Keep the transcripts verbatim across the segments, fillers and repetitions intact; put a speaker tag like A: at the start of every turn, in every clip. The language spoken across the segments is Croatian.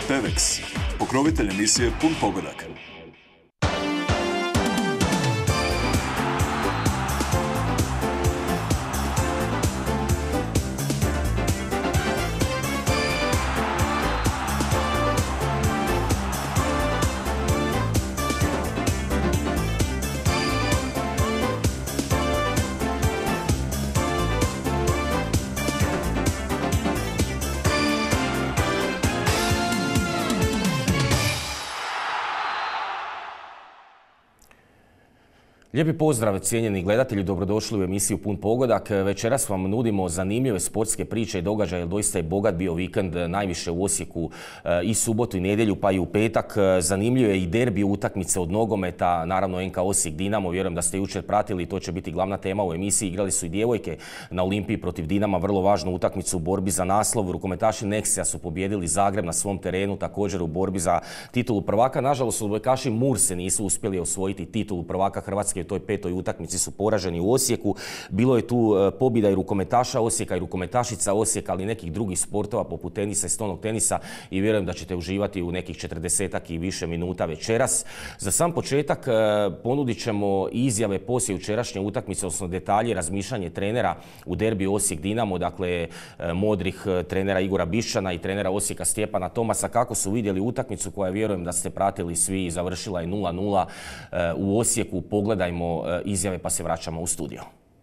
A: Pevex, pokrovitelj emisije Pun pogodak.
B: Lijepi pozdrav cijenjeni gledatelji, dobrodošli u emisiju Pun pogodak. Večeras vam nudimo zanimljive sportske priče i događaje, jer doista je bogat bio vikend, najviše u Osijeku i subotu i nedjelju, pa i u petak. Zanimljivo je i derbi utakmice od nogometa, naravno N K Osijek Dinamo, vjerujem da ste jučer pratili, to će biti glavna tema u emisiji. Igrali su i djevojke na Olimpiji protiv Dinama, vrlo važnu utakmicu u borbi za naslov. Rukometaši Nexija su pobijedili Zagreb na svom terenu, također u borbi za titulu prvaka. Nažalost, odbojkaši Murse nisu uspjeli osvojiti titulu prvaka Hrvatske. U toj petoj utakmici su poraženi u Osijeku. Bilo je tu pobjeda i rukometaša Osijeka i rukometašica Osijeka, ali i nekih drugih sportova poput tenisa i stolnog tenisa, i vjerujem da ćete uživati u nekih četrdesetak i više minuta večeras. Za sam početak ponudit ćemo izjave poslije jučerašnje utakmice, odnosno detalje, razmišljanje trenera u derbiju Osijek Dinamo, dakle modrih trenera Igora Bišćana i trenera Osijeka Stjepana Tomasa, kako su vidjeli utakmicu koja, vjerujem da ste pratili svi, završila je nula nula u Osijeku. Pogledajmo izjave pa se vraćamo u studio.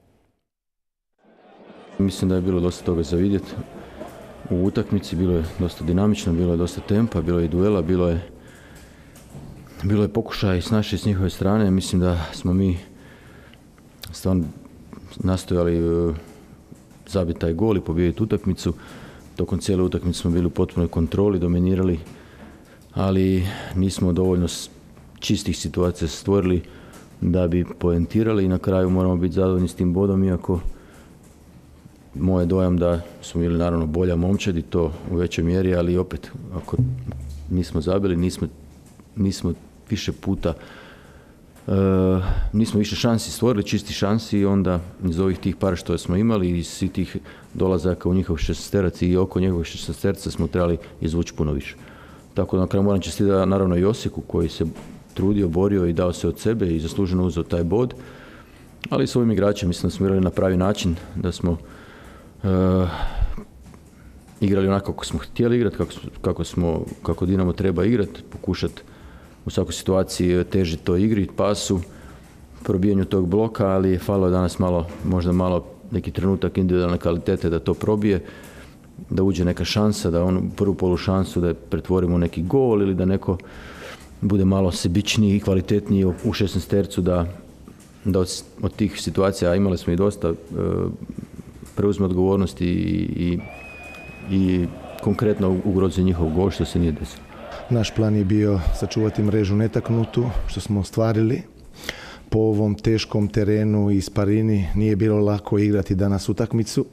C: Mislim da je bilo dosta toga za vidjeti u utakmici, bilo je dosta dinamično, bilo je dosta tempa, bilo je duela, bilo je, bilo je pokušaj s naše i s njihove strane. Mislim da smo mi stvarno nastojali zabiti taj gol i pobijediti utakmicu. Tokom cijele utakmice smo bili u potpunoj kontroli, dominirali, ali nismo dovoljno čistih situacija stvorili da bi poentirali i na kraju moramo biti zadovoljni s tim bodom, iako moj je dojam da smo bili naravno bolja momčad i to u većoj mjeri, ali opet ako nismo zabili, nismo, nismo više puta uh, nismo više šansi stvorili, čisti šansi, i onda iz ovih tih para što smo imali i svih tih dolazaka u njihov šesterac i oko njegovog šesterca smo trebali izvući puno više. Tako da na kraju moram čestitati naravno i Osijeku koji se trudio, borio i dao se od sebe i zasluženo uzeo taj bod, ali s ovim igračima mislim da smo igrali na pravi način, da smo uh, igrali onako kako smo htjeli igrati, kako, kako, smo, kako Dinamo treba igrati, pokušati u svakoj situaciji težiti to igri, pasu, probijanju tog bloka, ali je falilo danas malo, možda malo neki trenutak individualne kvalitete da to probije, da uđe neka šansa, da on prvu polu šansu da pretvorimo neki gol ili da neko bude malo sebičniji i kvalitetniji u šesnaestercu, da, da od, od tih situacija, imali smo i dosta, e, preuzme odgovornost i, i, i konkretno ugrozi njihov gol, što se nije desilo.
D: Naš plan je bio sačuvati mrežu netaknutu, što smo ostvarili. Po ovom teškom terenu i Sparini nije bilo lako igrati danas utakmicu.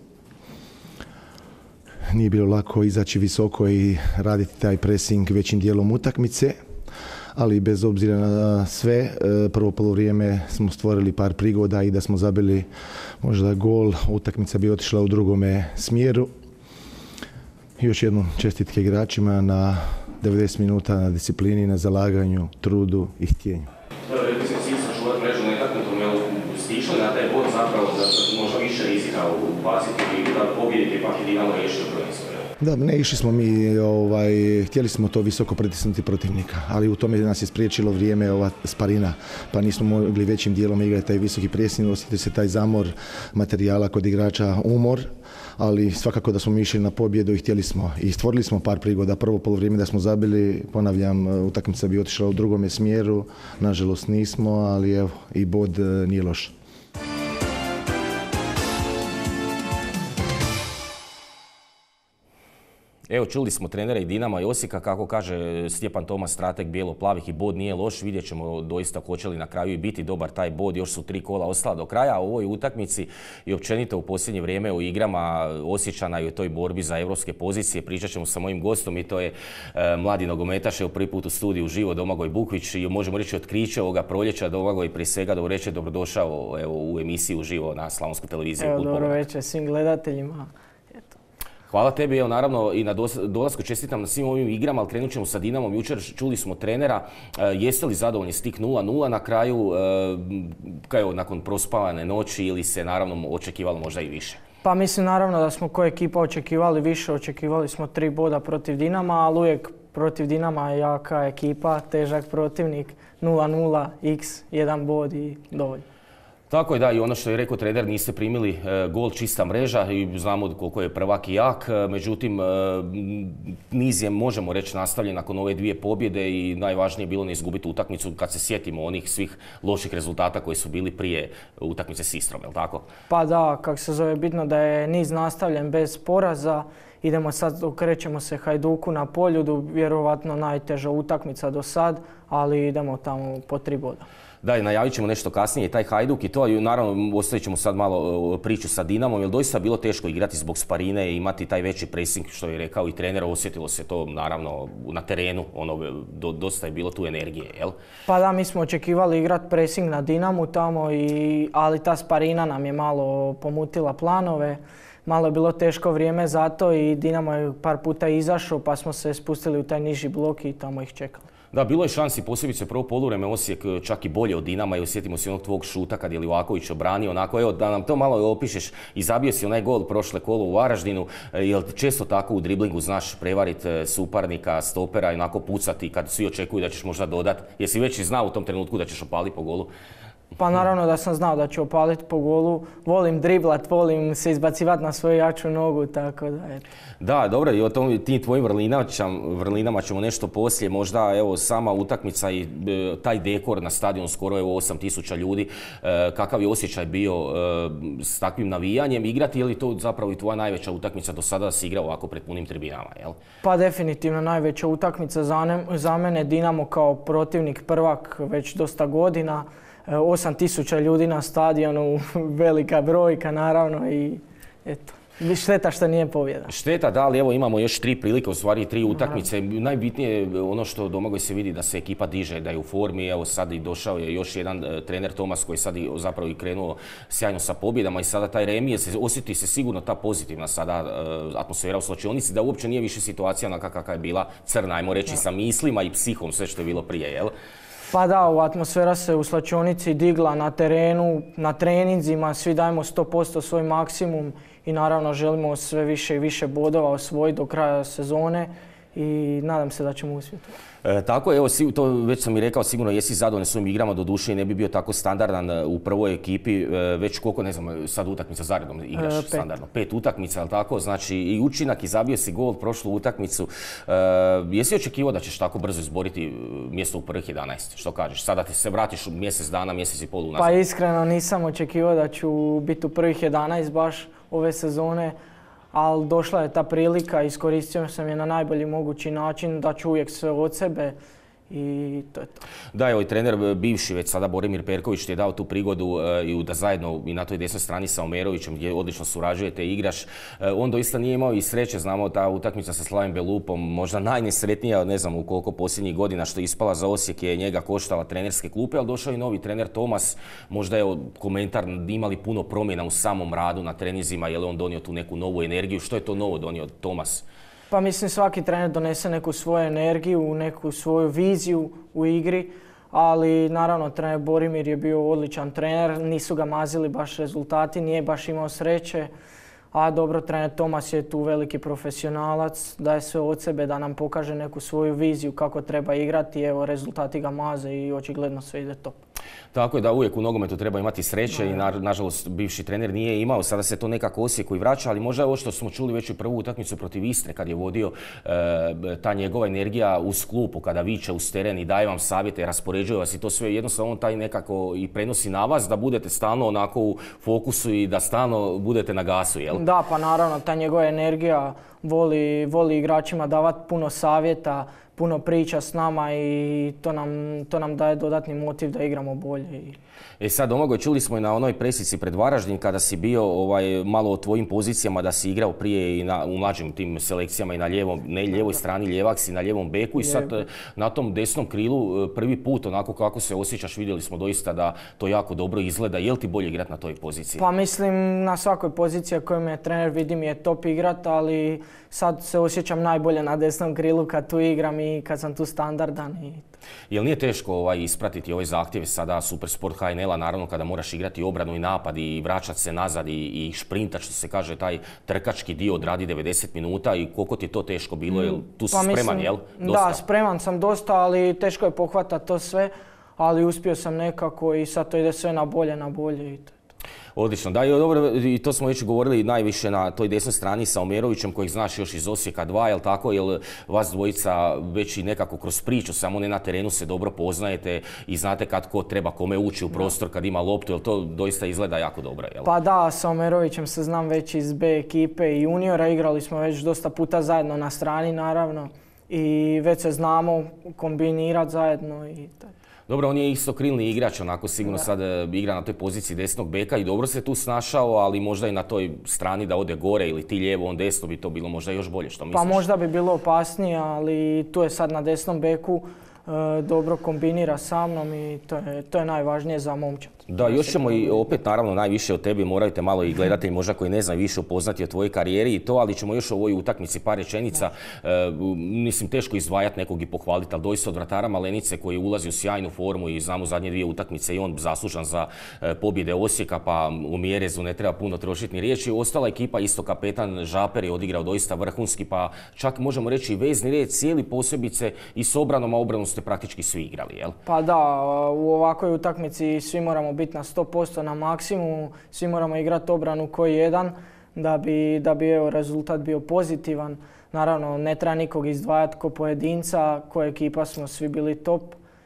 D: Nije bilo lako izaći visoko i raditi taj pressing većim dijelom utakmice, ali bez obzira na sve, prvo polovrijeme smo stvorili par prigoda i da smo zabili možda gol, utakmica bi otišla u drugome smjeru. Još jednom čestitke igračima na devedeset minuta, na disciplini, na zalaganju, trudu i htjenju.
B: Rekli ste cilj sačuvati mrežu netaknutom, jel ste išli na taj bod zapravo da možda više rizika ubaciti i da pobijedite, pak i Dinamo riješiti prvenstvo?
D: Da, ne išli smo mi, ovaj, htjeli smo to visoko pritisnuti protivnika, ali u tome nas je spriječilo vrijeme ova Sparina, pa nismo mogli većim dijelom igrati taj visoki presing, osjetio se taj zamor materijala kod igrača, umor, ali svakako da smo mi išli na pobjedu i htjeli smo i stvorili smo par prigoda. Prvo polovrijeme da smo zabili, ponavljam, utakmica bi otišla u drugome smjeru, nažalost nismo, ali evo, i bod nije loš.
B: Evo, čuli smo trenera i Dinama i Osijeka, kako kaže Stjepan Tomas, strateg bijelo-plavih, i bod nije loš. Vidjet ćemo doista hoće li na kraju i biti dobar taj bod. Još su tri kola ostala do kraja, a u ovoj utakmici i općenito u posljednje vrijeme u igrama Osječana i u toj borbi za europske pozicije pričat ćemo sa mojim gostom, i to je e, mladi nogometaš, evo prvi put u studiju uživo, Domagoj Bukvić, i možemo reći otkriće ovoga proljeća. Domagoj, prije svega dobro reći, dobrodošao evo, u emisiju uživo na Slavonsku televiziju.
E: Evo, dobro večer svim gledateljima.
B: Hvala tebi, evo naravno i na dolasku čestitam na svim ovim igrama, ali krenut ćemo sa Dinamom. Jučer čuli smo trenera, e, jeste li zadovoljni s tih nula nula na kraju, e, kao nakon prospavane noći ili se naravno očekivalo možda i više?
E: Pa mislim naravno da smo kao ekipa očekivali više, očekivali smo tri boda protiv Dinama, ali uvijek protiv Dinama je jaka ekipa, težak protivnik, nula nula, x, jedan bod i dovoljno.
B: Tako je, da, i ono što je rekao trener, niste primili e, gol, čista mreža i znamo koliko je prvak i jak, e, međutim e, niz je, možemo reći, nastavljen nakon ove dvije pobjede i najvažnije je bilo ne izgubiti utakmicu kad se sjetimo onih svih loših rezultata koji su bili prije utakmice s Istrom, je li tako?
E: Pa da, kako se zove, bitno da je niz nastavljen bez poraza. Idemo sad, okrećemo se Hajduku na Poljudu, vjerovatno najteža utakmica do sad, ali idemo tamo po tri boda.
B: Da, i najavit ćemo nešto kasnije, taj Hajduk i to, i naravno ostavit ćemo sad malo priču sa Dinamom, jer doista je bilo teško igrati zbog Sparine i imati taj veći pressing, što je rekao i trener, osjetilo se to naravno na terenu, ono, do, dosta je bilo tu energije, jel?
E: Pa da, mi smo očekivali igrati pressing na Dinamu tamo, i, ali ta Sparina nam je malo pomutila planove. Malo je bilo teško vrijeme za to i Dinamo je par puta izašao, pa smo se spustili u taj niži blok i tamo ih čekali.
B: Da, bilo je šansi, posebice prvo poluvreme Osijek čak i bolje od Dinama i osjetimo se onog tvog šuta kad je Livaković obranio. Onako, evo, da nam to malo opišeš i zabio si onaj gol prošle kolo u Varaždinu. Jel često tako u driblingu znaš prevariti suparnika, stopera i onako pucati kad svi očekuju da ćeš možda dodati? Jesi već i znao u tom trenutku da ćeš opaliti po golu?
E: Pa naravno da sam znao da ću opaliti po golu. Volim driblat, volim se izbacivati na svoju jaču nogu, tako da eto.
B: Da, dobro, i o tom, tim tvojim vrlinama ćemo nešto poslije. Možda evo sama utakmica i e, taj dekor na stadion, skoro evo osam tisuća ljudi. E, kakav je osjećaj bio e, s takvim navijanjem igrati? Je li to zapravo i tvoja najveća utakmica do sada da si igrao ovako pred punim tribinama, jel?
E: Pa definitivno najveća utakmica za, ne, za mene. Dinamo kao protivnik, prvak već dosta godina. osam tisuća ljudi na stadionu, velika brojka naravno i eto. Šteta što nije pobjeda.
B: Šteta, da, ali evo imamo još tri prilike, u stvari tri utakmice. Najbitnije je ono što Domagoj se vidi da se ekipa diže, da je u formi. Evo sad i došao je još jedan e, trener Tomas koji sad i, zapravo i krenuo sjajno sa pobjedama i sada taj remi, se, osjeti se sigurno ta pozitivna sada e, atmosfera u slačionici, da uopće nije više situacija onaka kakva je bila crna, ajmo reći, sa mislima i psihom, sve što je bilo prije, jel?
E: Pa da, ova atmosfera se u slačionici digla na terenu, na treninzima, svi dajemo sto posto svoj maksimum i naravno želimo sve više i više bodova osvojiti do kraja sezone i nadam se da ćemo uspjeti.
B: E, tako je, evo, to već sam i rekao, sigurno jesi zadovoljan svojim igrama, do duše i ne bi bio tako standardan u prvoj ekipi, e, već koliko, ne znam, sad utakmica zaredom igraš e, standardno, pet utakmica, ali tako, znači i učinak i zabio si gol prošlu utakmicu. E, jesi očekivao da ćeš tako brzo izboriti mjesto u prvih jedanaest, što kažeš? Sada ti se vratiš mjesec dana, mjesec i pol unazad.
E: Pa iskreno nisam očekivao da ću biti u prvih jedanaest baš ove sezone, ali došla je ta prilika, iskoristio sam je na najbolji mogući način, da ću uvijek sve od sebe i to je to.
B: Da, evo i trener bivši već sada Boromir Perković ti je dao tu prigodu e, i da zajedno i na toj desnoj strani sa Omerovićem gdje odlično surađujete i igraš. E, on doista nije imao i sreće, znamo ta utakmica sa Slavim Belupom, možda najnesretnija, ne znam u koliko posljednjih godina što je ispala za Osijek je njega koštala trenerske klupe, ali došao je novi trener Tomas, možda je komentar imali puno promjena u samom radu na trenizima, je li on donio tu neku novu energiju, što je to novo donio Tomas?
E: Pa mislim svaki trener donese neku svoju energiju, neku svoju viziju u igri, ali naravno trener Boromir je bio odličan trener, nisu ga mazili baš rezultati, nije baš imao sreće, a dobro, trener Tomas je tu veliki profesionalac, daje sve od sebe da nam pokaže neku svoju viziju kako treba igrati, evo rezultati ga maze i očigledno sve ide top.
B: Tako je da uvijek u nogometu treba imati sreće i na, nažalost bivši trener nije imao, sada se to nekako Osijeku i vraća, ali možda je ovo što smo čuli već u prvu utakmicu protiv Istre kad je vodio e, ta njegova energija uz klupu kada viče uz teren i daje vam savjete, raspoređuje vas i to sve jednostavno on taj nekako i prenosi na vas da budete stalno onako u fokusu i da stalno budete na gasu, jel?
E: Da, pa naravno ta njegova energija voli, voli igračima davati puno savjeta, puno priča s nama i to nam, to nam daje dodatni motiv da igramo bolje.
B: E sad, Domagoj, čuli smo i na onoj presici pred Varaždin kada si bio ovaj, malo o tvojim pozicijama da si igrao prije i na, u mlađim tim selekcijama i na lijevom, ne lijevoj strani lijevak si, na lijevom beku i sad na tom desnom krilu prvi put onako kako se osjećaš, vidjeli smo doista da to jako dobro izgleda. Je li ti bolje igrati na toj poziciji?
E: Pa mislim na svakoj poziciji koju me trener vidi mi je top igrat, ali sad se osjećam najbolje na desnom krilu kad tu igram i kad sam tu standardan. I...
B: Jel nije teško ovaj, ispratiti ove zahtjeve sada Supersport H N L-a, naravno kada moraš igrati obranu i napad i vraćati se nazad i, i šprintat, što se kaže, taj trkački dio odradi devedeset minuta i koliko ti je to teško bilo, jel tu si
E: pa
B: spreman,
E: mislim,
B: jel? Dosta.
E: Da, spreman sam dosta, ali teško je pohvatati to sve, ali uspio sam nekako i sad to ide sve na bolje, na bolje i to.
B: Odlično, da, i, dobro, i to smo već govorili najviše na toj desnoj strani sa Omerovićem kojeg znaš još iz Osijeka dva, jel tako, jel vas dvojica već i nekako kroz priču, samo ne na terenu se dobro poznajete i znate kad ko treba kome ući u prostor kad ima loptu, jel to doista izgleda jako dobro, jel?
E: Pa da, sa Omerovićem se znam već iz B ekipe i juniora, igrali smo već dosta puta zajedno na strani naravno i već se znamo kombinirati zajedno i tako.
B: Dobro, on je isto krilni igrač, onako sigurno da. Sad igra na toj poziciji desnog beka i dobro se tu snašao, ali možda i na toj strani da ode gore ili ti lijevo, on desno bi to bilo možda još bolje, što misliš?
E: Pa možda bi bilo opasnije, ali tu je sad na desnom beku, e, dobro kombinira sa mnom i to je, to je najvažnije za momčad.
B: Da, još ćemo i opet naravno najviše od tebi, moraju te malo i gledati, možda koji ne znaju više upoznati o tvojoj karijeri i to, ali ćemo još o ovoj utakmici par rečenica. E, mislim, teško izdvajati nekog i pohvaliti, ali doista od vratara Malenice koji ulazi u sjajnu formu i znamo zadnje dvije utakmice i on zaslužan za e, pobjede Osijeka, pa u Mjerezu ne treba puno trošiti ni riječi. Ostala ekipa, isto kapetan Žaper je odigrao doista vrhunski, pa čak možemo reći i vezni red cijeli posebice i s obranom, a obranu ste praktički svi igrali, jel?
E: Pa da, u ovakvoj utakmici svi moramo biti na sto posto na maksimumu, svi moramo igrati obranu koji jedan da bi, da bi evo, rezultat bio pozitivan. Naravno, ne treba nikog izdvajati ko pojedinca, ko ekipa smo svi bili top.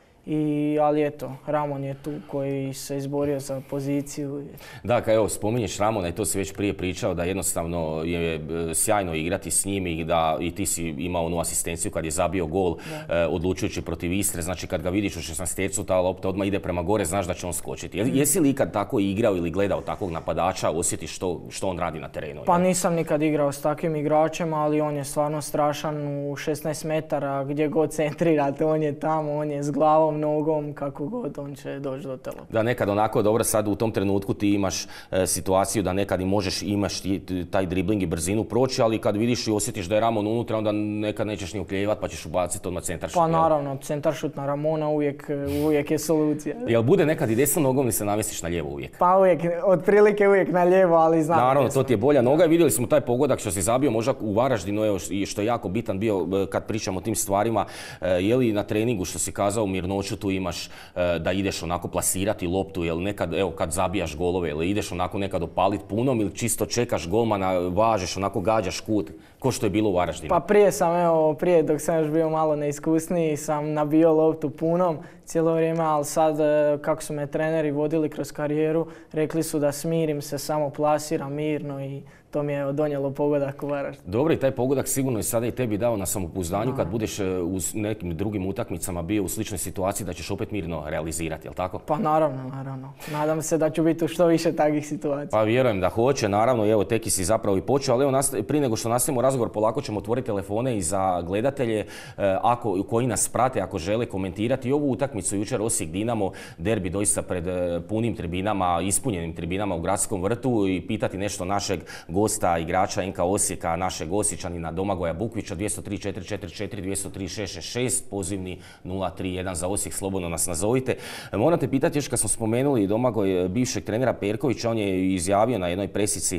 E: I, ali eto, Ramon je tu koji se izborio za poziciju.
B: Da, kao evo, spominješ Ramona i to si već prije pričao da jednostavno je sjajno igrati s njim i da i ti si imao onu asistenciju kad je zabio gol e, odlučujući protiv Istre. Znači kad ga vidiš u šesnaestecu, ta lopta odmah ide prema gore, znaš da će on skočiti. Je, jesi li ikad tako igrao ili gledao takvog napadača, osjetiš što, što on radi na terenu?
E: Pa nisam nikad igrao s takvim igračem, ali on je stvarno strašan u šesnaest metara, gdje god centrirate, on je tamo, on je s glavom, nogom, kako god, on će doći do te lopte.
B: Da, nekad onako, dobro, sad u tom trenutku ti imaš e, situaciju da nekad i možeš, imaš taj dribling i brzinu proći, ali kad vidiš i osjetiš da je Ramon unutra, onda nekad nećeš ni ukljevat pa ćeš ubaciti odmah centaršut.
E: Pa naravno, centaršut na Ramona uvijek, uvijek je solucija.
B: Jel bude nekad i desnom nogom ili se namjestiš na lijevo uvijek?
E: Pa uvijek, otprilike uvijek na lijevo, ali znam.
B: Naravno, to ti je bolja noga i vidjeli smo taj pogodak što si zabio možda u Varaždinu, evo, što je jako bitan bio kad pričamo o tim stvarima. E, je li na treningu što si kazao u mirnoću tu imaš da ideš onako plasirati loptu, jel nekad, evo kad zabijaš golove, ili ideš onako nekad opalit punom ili čisto čekaš golmana, važeš, onako gađaš kut, ko što je bilo u Varaždinu?
E: Pa prije sam, evo, prije dok sam još bio malo neiskusniji, sam nabio loptu punom cijelo vrijeme, ali sad kako su me treneri vodili kroz karijeru, rekli su da smirim se, samo plasiram mirno i to mi je donijelo pogodak u Varaždinu.
B: Dobro, i taj pogodak sigurno je sada i tebi dao na samopouzdanju kad budeš u nekim drugim utakmicama bio u sličnoj situaciji da ćeš opet mirno realizirati, jel tako?
E: Pa naravno, naravno. Nadam se da ću biti u što više takvih situacija.
B: Pa vjerujem da hoće, naravno, evo tek si zapravo i počeo, ali evo prije nego što nastavimo razgovor, polako ćemo otvoriti telefone i za gledatelje ako, koji nas prate, ako žele komentirati ovu utakmicu jučer Osijek Dinamo, derbi doista pred punim tribinama, ispunjenim tribinama u Gradskom vrtu i pitati nešto našeg gosta, igrača N K Osijeka, našeg Osječanina Domagoja Bukvića, dvjesto tri četiri četiri četiri, dvjesto tri šest šest šest, pozivni nula tri jedan za Osijek, slobodno nas nazovite. Moram te pitati još kad smo spomenuli Domagoj, bivšeg trenera Perkovića, on je izjavio na jednoj presici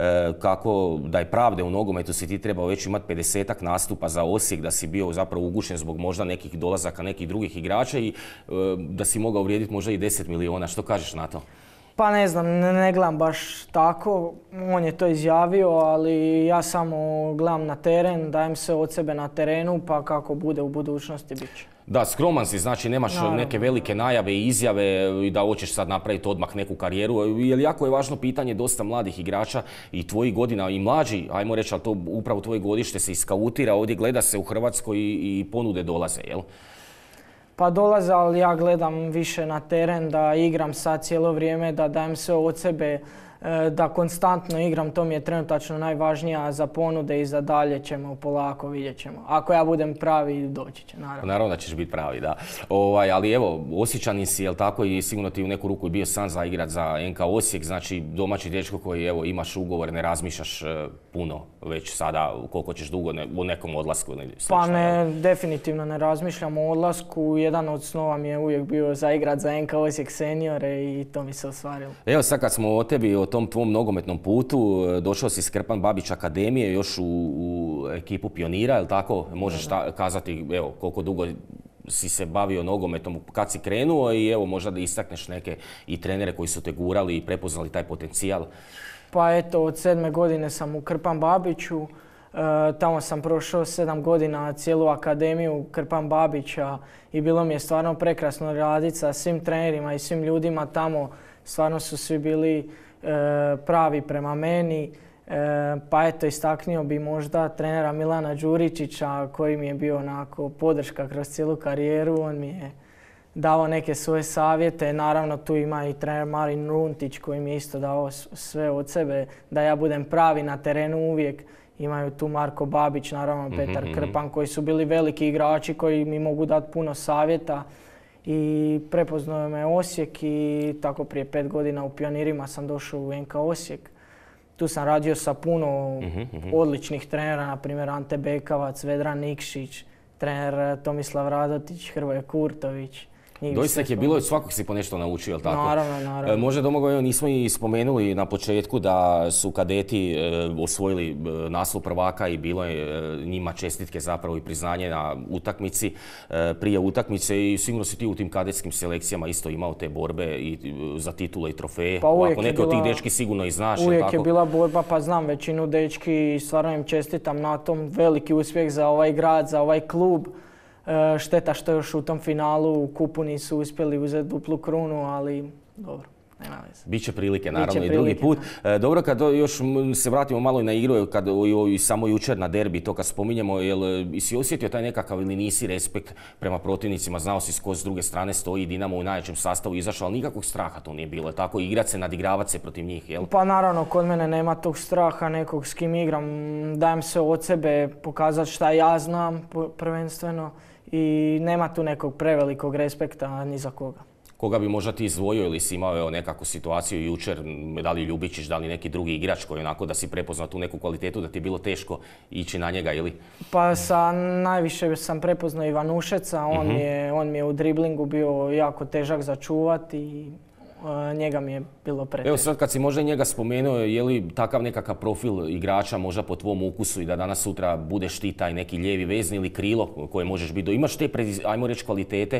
B: kako da je pravde u nogometu si ti trebao već imati pedesetak nastupa za Osijek, da si bio zapravo ugušen zbog možda nekih dolazaka nekih drugih igrača i da si mogao vrijediti možda i deset miliona. Što kažeš na to?
E: Pa ne znam, ne, ne gledam baš tako, on je to izjavio, ali ja samo gledam na teren, dajem se od sebe na terenu, pa kako bude u budućnosti bit će.
B: Da, skroman si, znači nemaš Naravno. neke velike najave i izjave i da hoćeš sad napraviti odmah neku karijeru, jer jako je važno pitanje dosta mladih igrača i tvojih godina i mlađi, ajmo reći, ali to upravo tvoje godište se iskautira, ovdje gleda se u Hrvatskoj i, i ponude dolaze, jel?
E: Pa dolaze, ali ja gledam više na teren, da igram sad cijelo vrijeme, da dajem sve od sebe, da konstantno igram, to mi je trenutačno najvažnije, a za ponude i za dalje ćemo polako, vidjet ćemo. Ako ja budem pravi, doći će, naravno.
B: Naravno da ćeš biti pravi, da. Ovaj, ali evo, Osječanin si, jel tako, i sigurno ti u neku ruku bio san za igrat za N K Osijek, znači domaći dečko koji, evo, imaš ugovor, ne razmišljaš uh, puno već sada koliko ćeš dugo ne, u nekom odlasku ili slično.
E: Pa ne, definitivno ne razmišljam o odlasku. Jedan od snova mi je uvijek bio za igrat za N K Osijek seniore i to mi se ostvarilo.
B: Evo sad kad smo o tebi, o tom tvom nogometnom putu, došao si iz Krpan Babić Akademije, još u, u ekipu pionira, jel tako? Možeš ta, kazati, evo, koliko dugo si se bavio nogometom, kad si krenuo i evo, možda da istakneš neke i trenere koji su te gurali i prepoznali taj potencijal.
E: Pa eto, od sedme godine sam u Krpan Babiću, e, tamo sam prošao sedam godina cijelu akademiju Krpan Babića i bilo mi je stvarno prekrasno raditi sa svim trenerima i svim ljudima tamo. Stvarno su svi bili e, pravi prema meni. E, pa eto, istaknio bi možda trenera Milana Đuričića koji mi je bio onako podrška kroz cijelu karijeru. On mi je dao neke svoje savjete. Naravno tu ima i trener Marin Runtić koji mi je isto dao sve od sebe da ja budem pravi na terenu uvijek. Imaju tu Marko Babić, naravno Petar mm-hmm. Krpan koji su bili veliki igrači koji mi mogu dati puno savjeta. I prepoznao me Osijek i tako prije pet godina u Pionirima sam došao u N K Osijek. Tu sam radio sa puno mm-hmm. odličnih trenera, na primjer Ante Bekavac, Vedran Nikšić, trener Tomislav Radotić, Hrvoje Kurtović.
B: Doista je bilo, svakog si po nešto naučio, jel tako?
E: Naravno, naravno.
B: Možda Domagoj, nismo i spomenuli na početku da su kadeti e, osvojili e, naslov prvaka i bilo je e, njima čestitke zapravo i priznanje na utakmici, e, prije utakmice i sigurno si ti u tim kadetskim selekcijama isto imao te borbe i, e, za titule i trofeje.
E: Pa uvijek
B: Ako neke
E: bila,
B: od tih dečki sigurno i znaš,
E: uvijek
B: jel tako?
E: je bila borba, pa znam većinu dečki i stvarno im čestitam na tom. Veliki uspjeh za ovaj grad, za ovaj klub. Šteta što još u tom finalu u kupu nisu uspjeli uzeti duplu krunu, ali dobro, nema veze.
B: Biće prilike, naravno,
E: Biće
B: i drugi
E: prilike,
B: put. Da. Dobro, kad još se vratimo malo i na igru, kad i samo jučer na derbi, to kad spominjemo, jel si osjetio taj nekakav ili nisi respekt prema protivnicima, znao si ko s druge strane stoji, Dinamo u najjačem sastavu izašao, ali nikakvog straha to nije bilo, tako igrat se, nadigravati se protiv njih, jel?
E: Pa naravno, kod mene nema tog straha nekog s kim igram, dajem se od sebe pokazati šta ja znam prvenstveno. I nema tu nekog prevelikog respekta ni za koga.
B: Koga bi možda ti izdvojio ili si imao nekakvu situaciju jučer, da li Ljubičić, da li neki drugi igrač koji onako da si prepoznao tu neku kvalitetu, da ti je bilo teško ići na njega ili?
E: Pa sa najviše sam prepoznao Ivanušeca, on, mm-hmm. je, on mi je u driblingu bio jako težak za čuvati i uh, njega mi je bilo preteško.
B: Evo sad kad si možda njega spomenuo, je li takav nekakav profil igrača možda po tvom ukusu i da danas sutra budeš ti taj neki lijevi vezni ili krilo koje možeš biti, imaš te, ajmo reći, kvalitete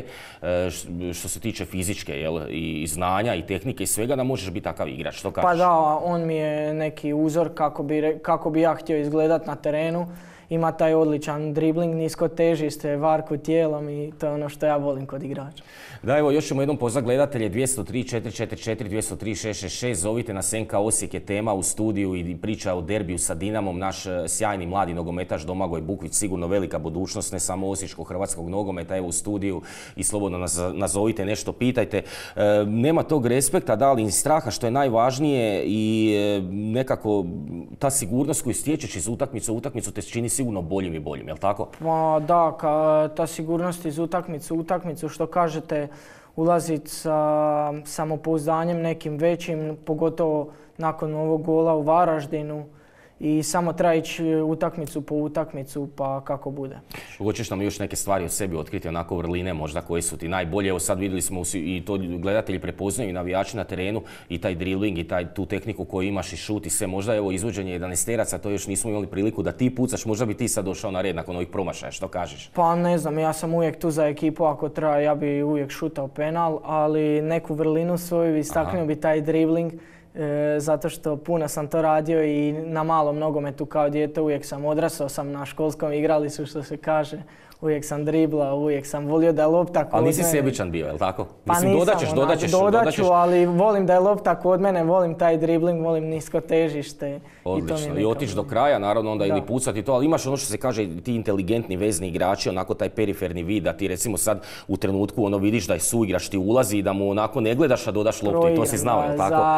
B: što se tiče fizičke, jel, i znanja i tehnike i svega da možeš biti takav igrač, što kažeš?
E: Pa da, on mi je neki uzor kako bi, kako bi ja htio izgledat na terenu. Ima taj odličan dribling, nisko težište, varku tijelom i to je ono što ja volim kod igrača.
B: Da, evo još ćemo jednom pozvati gledatelje dvjesto tri četiri četiri četiri, dvjesto tri šest šest šest, zovite nas. N K Osijek je tema u studiju i priča o derbiju sa Dinamom. Naš sjajni mladi nogometaš Domagoj Bukvić, sigurno velika budućnost, ne samo osječkog hrvatskog nogometa, evo u studiju i slobodno nas nazovite, nešto pitajte. E, nema tog respekta, da li i straha, što je najvažnije i e, nekako ta sigurnost koju stječeš iz utakmice u utakmicu te čini sigurno boljim i boljim, jel tako?
E: Pa da, ka, ta sigurnost iz utakmice u utakmicu, što kažete, ulaziti sa samopouzdanjem nekim većim, pogotovo nakon ovog gola u Varaždinu. I samo treba ići utakmicu po utakmicu, pa kako bude.
B: Hoćeš nam još neke stvari o sebi otkriti, onako vrline možda koje su ti najbolje? Evo sad vidjeli smo i to gledatelji prepoznaju i navijači na terenu i taj dribbling i taj, tu tehniku koju imaš i šut i sve. Možda evo izvođenje jedanaesteraca, to još nismo imali priliku da ti pucaš, možda bi ti sad došao na red nakon ovih promašaja, što kažeš? Pa
E: ne znam, ja sam uvijek tu za ekipu, ako treba ja bi uvijek šutao penal, ali neku vrlinu svoju istaknuo bi taj dribbling. E, zato što puno sam to radio i na malom nogometu kao dijete, uvijek sam odrasao sam na školskom igralištu, što se kaže. Uvijek sam driblao, uvijek sam volio da je lopta kod mene.
B: Ali nisi sebičan bio, jel tako?
E: Pa
B: Mislim,
E: nisam,
B: dodaćeš,
E: onak,
B: dodaćeš,
E: dodaću,
B: dodaćeš.
E: ali volim da je lopta kod mene, volim taj dribling, volim nisko težište.
B: Odlično, i, i otići do kraja, naravno onda
E: da.
B: Ili pucati to, ali imaš ono što se kaže, ti inteligentni vezni igrači, onako taj periferni vid, da ti recimo sad u trenutku ono vidiš da je suigrač ti ulazi i da mu onako ne gledaš, a dodaš loptu i to si znao, jel tako?
E: Za, sad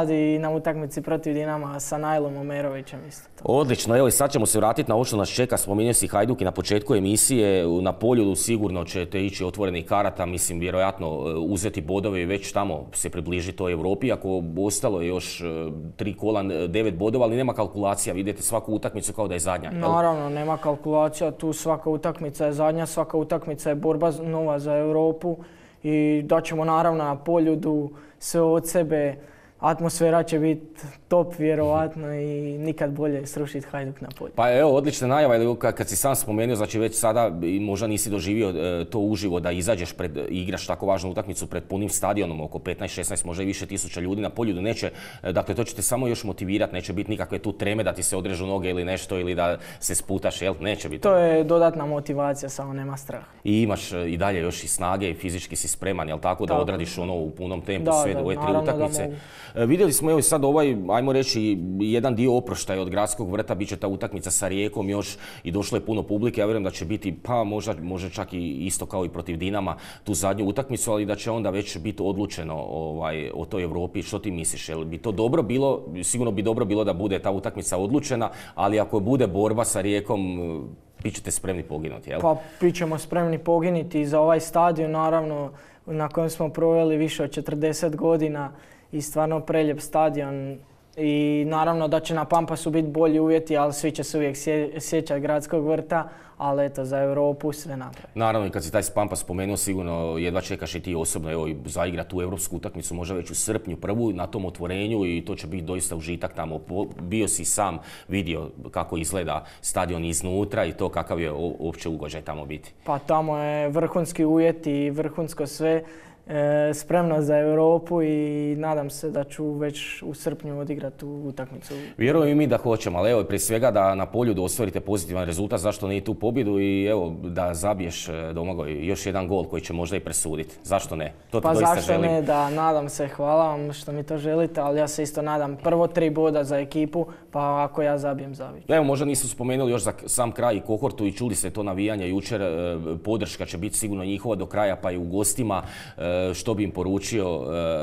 E: sad i na utakmici protiv Dinama sa Najlom Omerovićem isto to.
B: Odlično, evo i sad ćemo se vratiti na ovo što nas čeka. Spominjao si Hajduk i na početku emisije. Na Poljudu sigurno ćete ići otvorenih karata, mislim vjerojatno uzeti bodove i već tamo se približiti toj Europi. Ako ostalo je još tri kola, devet bodova, ali nema kalkulacija, vidite svaku utakmicu kao da je zadnja. Jel?
E: Naravno, nema kalkulacija, tu svaka utakmica je zadnja, svaka utakmica je borba nova za Europu i daćemo naravno na Poljudu sve od sebe. Atmosfera će biti top vjerovatno i nikad bolje srušiti Hajduk na Poljudu.
B: Pa evo, odlična najava, kad, kad si sam spomenuo, znači već sada možda nisi doživio e, to uživo da izađeš pred, igraš tako važnu utakmicu pred punim stadionom, oko petnaest šesnaest, možda i više tisuća ljudi na Poljudu, neće, dakle to će te samo još motivirati, neće biti nikakve tu treme da ti se odrežu noge ili nešto ili da se sputaš, jel? Neće biti.
E: To je dodatna motivacija, samo nema straha.
B: I imaš i dalje još i snage i fizički si spreman, jel tako, da tako. Odradiš ono u punom tempu
E: da,
B: sve
E: da,
B: ove tri utakmice. Vidjeli smo evo sad ovaj, ajmo reći, jedan dio oproštaja od gradskog vrta, bit će ta utakmica sa Rijekom još i došlo je puno publike. Ja vjerujem da će biti, pa možda, možda čak i isto kao i protiv Dinama, tu zadnju utakmicu, ali da će onda već biti odlučeno ovaj, o toj Europi. Što ti misliš? Jel bi to dobro bilo? Sigurno bi dobro bilo da bude ta utakmica odlučena, ali ako bude borba sa Rijekom, bit ćete spremni poginuti, jel?
E: Pa bit ćemo spremni poginuti za ovaj stadion, naravno, na kojem smo proveli više od četrdeset godina. I stvarno preljep stadion i naravno da će na Pampasu biti bolji uvjeti, ali svi će se uvijek sjećati gradskog vrta, ali eto za Europu sve napravi.
B: Naravno i kad si taj Pampas spomenuo, sigurno jedva čekaš i ti osobno evo, i zaigrati tu europsku utakmicu, možda već u srpnju prvu na tom otvorenju i to će biti doista užitak tamo. Bio si sam vidio kako izgleda stadion iznutra i to kakav je uopće ugođaj tamo biti.
E: Pa tamo je vrhunski uvjeti i vrhunsko sve. E, spremno za Europu i nadam se da ću već u srpnju odigrati tu utakmicu.
B: Vjerujem i mi da hoćemo, ali evo prije svega da na Poljudu ostvarite pozitivan rezultat, zašto ne i tu pobjedu i evo da zabiješ Domagoj još jedan gol koji će možda i presuditi. Zašto ne? To ti
E: pa
B: doista
E: zašto
B: želim.
E: Ne, da, nadam se, hvala vam što mi to želite, ali ja se isto nadam prvo tri boda za ekipu, pa ako ja zabijem, zabit ću.
B: Evo možda nisu spomenuli još za sam kraj i kohortu i čuli se to navijanje jučer, podrška će biti sigurno njihova do kraja pa i u gostima. Što bi im poručio,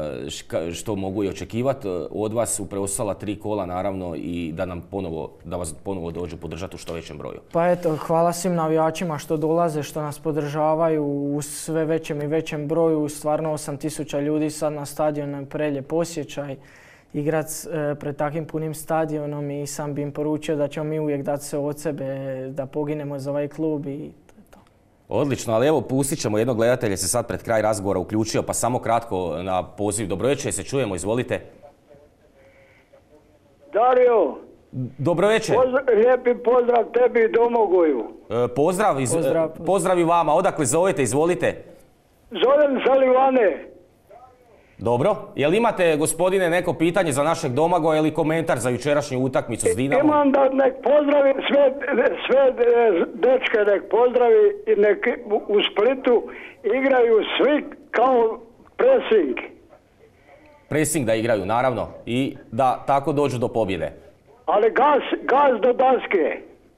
B: što mogu i očekivati od vas u preostala tri kola naravno i da nam ponovo, da vas ponovo dođu podržati u što većem broju.
E: Pa eto, hvala svim navijačima što dolaze, što nas podržavaju u sve većem i većem broju. Stvarno osam tisuća ljudi sad na stadionu, prelijep osjećaj. Igrat pred takvim punim stadionom i sam bi im poručio da ćemo mi uvijek dati sve od sebe, da poginemo za ovaj klub i
B: odlično, ali evo pustit ćemo jednog gledatelja se sad pred kraj razgovora uključio, pa samo kratko na poziv. Dobro večer, se čujemo, izvolite.
F: Dario.
B: Dobro večer.
F: Pozdrav, lijepi pozdrav tebi i Domagoju.
B: E, pozdrav, iz, pozdrav. pozdrav i vama. Odakle zovete, izvolite.
F: Zovem sa Livane.
B: Dobro. Jel imate, gospodine, neko pitanje za našeg Domagoja ili komentar za jučerašnju utakmicu s Dinamom?
F: Imam da nek pozdravi sve, sve dečke, nek pozdravi i nek u Splitu igraju svi kao pressing.
B: Pressing da igraju, naravno. I da tako dođu do pobjede.
F: Ali gas, gas do daske.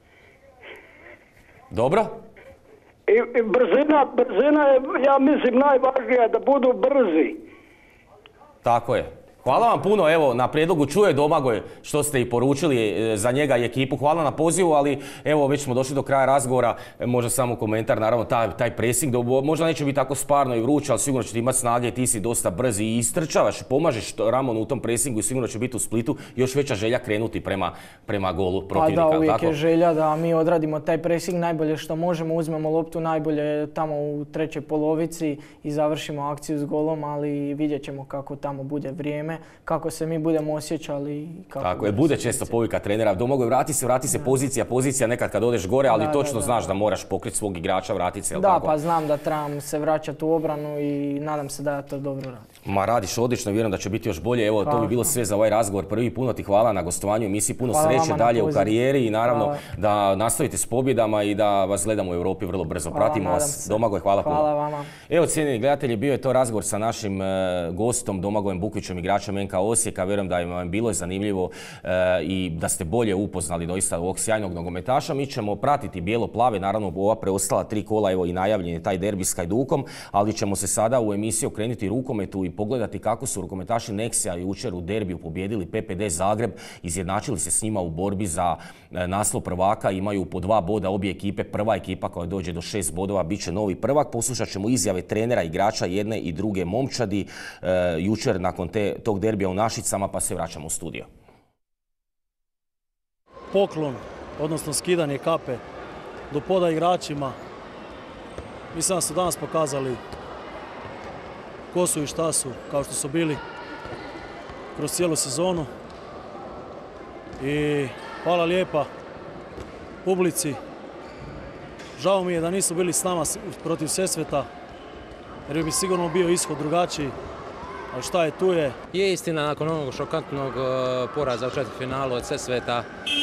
B: Dobro.
F: I, i brzina, brzina je, ja mislim, najvažnija, da budu brzi.
B: Tako je. Hvala vam puno, evo, na prijedlogu čuje Domagoj što ste i poručili za njega i ekipu. Hvala na pozivu, ali evo, već smo došli do kraja razgovora. Možda samo komentar, naravno, taj, taj pressing, možda neće biti tako sparno i vruće, ali sigurno ćete imati snage, ti si dosta brzi i istrčavaš, pomažeš Ramonu u tom pressingu i sigurno će biti u Splitu još veća želja krenuti prema, prema golu protivnika.
E: Pa da, uvijek
B: tako?
E: Je želja da mi odradimo taj pressing najbolje što možemo, uzmemo loptu najbolje tamo u trećoj polovici i završimo akciju s golom, ali vidjet ćemo kako tamo bude vrijeme, kako se mi budemo osjećali. Kako
B: tako je, bude često povika trenera. Domagoj, vrati se, vrati se, pozicija, pozicija nekad kad odeš gore, ali
E: da,
B: točno
E: da, da.
B: znaš da moraš pokriti svog igrača, vratiti se, jel
E: da,
B: tako?
E: Da, pa znam da trebam se vraćati u obranu i nadam se da ja to dobro radim.
B: Ma radiš odlično, vjerujem da će biti još bolje. Evo, hvala. To bi bilo sve za ovaj razgovor. Prvi, puno ti hvala na gostovanju u emisiji, puno hvala sreće dalje u karijeri i naravno hvala. Da nastavite s pobjedama i da vas gledamo u Europi vrlo brzo. Hvala, pratimo vas. Se. Domagoj, hvala,
E: hvala
B: puno.
E: Vama.
B: Evo, cijenjeni gledatelji, bio je to razgovor sa našim uh, gostom Domagojem Bukvićem, igračem nogometašem N K Osijeka. Vjerujem da im vam bilo zanimljivo i da ste bolje upoznali doista ovog sjajnog nogometaša. Mi ćemo pratiti bijelo-plave, naravno u ova preostala tri kola, evo i najavljen je taj derbi s Hajdukom, ali ćemo se sada u emisiji okrenuti rukometu i pogledati kako su rukometaši Nexia jučer u derbiju pobijedili P P D Zagreb, izjednačili se s njima u borbi za naslov prvaka, imaju po dva boda obje ekipe, prva ekipa koja dođe do šest bodova bit će novi prvak. Poslušat ćemo izjave trenera, igrača jedne i druge momčadi e, jučer nakon te, tog derbija u Našicama, pa se vraćamo u studio.
G: Poklon, odnosno skidanje kape do poda igračima. Mislim da su danas pokazali ko su i šta su, kao što su bili kroz cijelu sezonu. I hvala lijepa publici. Žao mi je da nisu bili s nama protiv Sesveta, jer bi sigurno bio ishod drugačiji. Ali šta je, tu je.
H: Je istina, nakon onog šokantnog poraza u četvrtfinalu od Sesveta,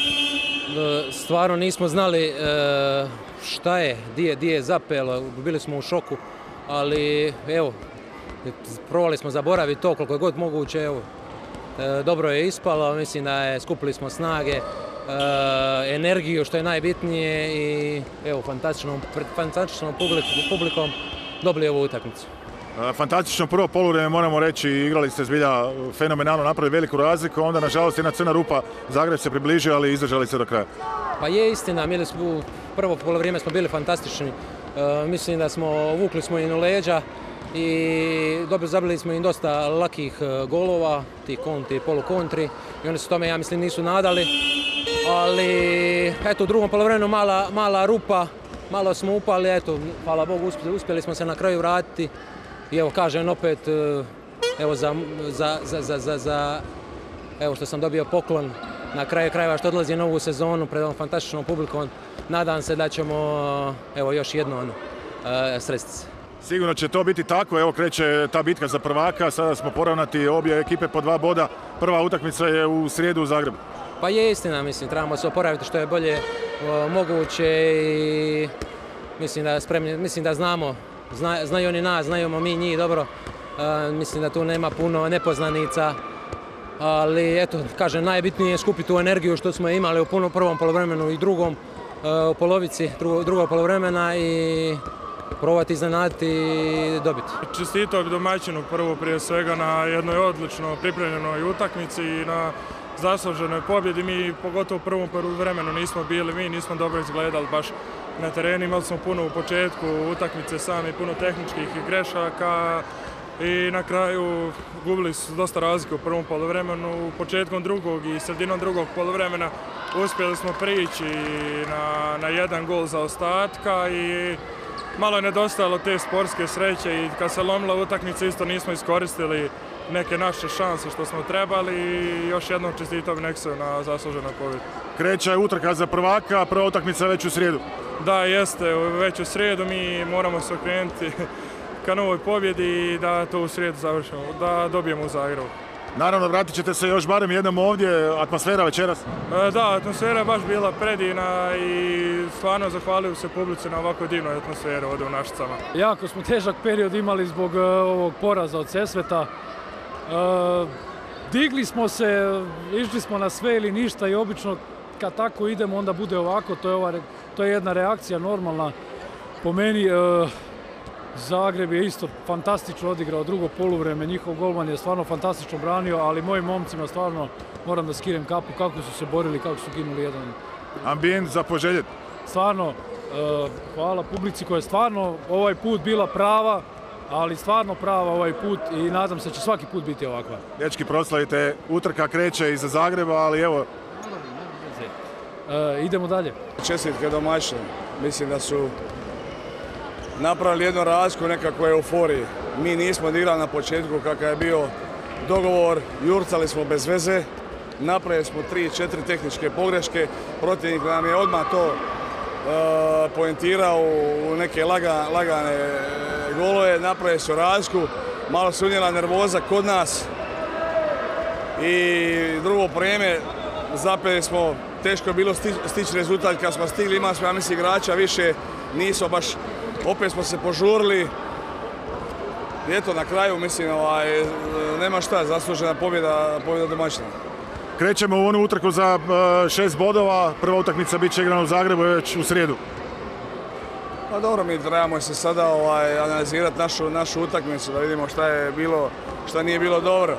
H: stvarno nismo znali šta je, di je zapelo, bili smo u šoku, ali evo, probali smo zaboraviti to koliko je god moguće, evo, dobro je ispalo, mislim da je, skupili smo snage, energiju što je najbitnije i evo, fantastičnom, fantastičnom publikom dobili ovu utakmicu.
I: Fantastično prvo poluvrijeme, moramo reći, igrali ste zbilja fenomenalno, napravili veliku razliku, onda nažalost jedna crna rupa, Zagreb se približio, ali izdržali se do kraja.
H: Pa je istina, mi smo, prvo poluvrijeme smo bili fantastični, e, mislim da smo, vukli smo im u leđa i dobro zabili smo im dosta lakih golova, ti konti, polukontri i oni su tome, ja mislim, nisu nadali, ali eto u drugom poluvremenu mala, mala rupa, malo smo upali, eto, hvala Bogu, uspjeli smo se na kraju vratiti. I evo kažem opet, evo za, za, za, za, za, evo što sam dobio poklon na kraju krajeva što odlazi novu sezonu pred ovom fantastičnom publikom. Nadam se da ćemo evo još jedno ono, sresti se.
I: Sigurno će to biti tako, evo kreće ta bitka za prvaka, sada smo poravnati obje ekipe po dva boda. Prva utakmica je u srijedu u Zagrebu.
H: Pa je istina, mislim, trebamo se oporaviti što je bolje o, moguće i mislim da, spremni, mislim da znamo. Zna, znaju oni nas, znajemo mi njih dobro, e, mislim da tu nema puno nepoznanica, ali eto, kažem, najbitnije je skupiti tu energiju što smo imali u puno prvom poluvremenu i drugom, e, u polovici drugo, drugog poluvremena i probati iznenaditi i dobiti.
J: Čestitao bi domaćinu prvo prije svega na jednoj odlično pripremljenoj utakmici i na zasluženoj pobjedi. Mi pogotovo u prvom poluvremenu nismo bili, mi nismo dobro izgledali baš na terenu, imali smo puno u početku utakmice sami, puno tehničkih grešaka i na kraju gubili su dosta razlike u prvom poluvremenu. Početkom drugog i sredinom drugog poluvremena uspjeli smo prići na, na jedan gol zaostatka i malo je nedostajalo te sportske sreće i kad se lomila utakmica isto nismo iskoristili neke naše šanse što smo trebali i još jednom čestitao Nexiju na zasluženoj pobjedi.
I: Kreće utrka za prvaka, prva utakmica već u srijedu.
J: Da, jeste, već u srijedu mi moramo se okrenuti ka novoj pobjedi i da to u srijedu završimo, da dobijemo u Zagrebu.
I: Naravno, vratit ćete se još barem jednom ovdje, atmosfera večeras?
J: Da, atmosfera je baš bila predivna i stvarno zahvaljujem se publici na ovako divnoj atmosferi ovdje u Našicama.
K: Jako smo težak period imali zbog uh, ovog poraza od Sesveta. Uh, digli smo se, išli smo na sve ili ništa i obično kad tako idemo onda bude ovako, to je, ova, to je jedna reakcija normalna. Po meni uh, Zagreb je isto fantastično odigrao drugo poluvreme, njihov golman je stvarno fantastično branio, ali mojim momcima stvarno moram da skinem kapu kako su se borili, kako su ginuli jedan.
I: Ambijent za poželjet.
K: Stvarno, uh, hvala publici koja je stvarno ovaj put bila prava, ali stvarno prava ovaj put i nadam se da će svaki put biti ovakva.
I: Dečki, proslavite, utrka kreće iza Zagreba, ali evo...
K: Uh, idemo dalje.
L: Čestitke domaćine, mislim da su napravili jednu razliku, nekakvu euforiju. Mi nismo odigrali na početku kakav je bio dogovor, jurcali smo bez veze, napravili smo tri, četiri tehničke pogreške, protivnik nam je odmah to uh, poentirao u neke laga, lagane golove, napravili su razliku, malo se unijela nervoza kod nas i drugo vrijeme zapeli smo, teško je bilo stići stić rezultat, kad smo stigli imali smo, ja mislim, igrača više, nisu baš, opet smo se požurili I eto, na kraju, mislim, ovaj, nema šta, zaslužena pobjeda, pobjeda domaćina.
I: Krećemo u onu utrku za šest bodova, prva utakmica bit će igrana u Zagrebu već u srijedu.
L: Pa dobro, mi trebamo se sada ovaj, analizirati našu, našu utakmicu, da vidimo šta je bilo, šta nije bilo dobro.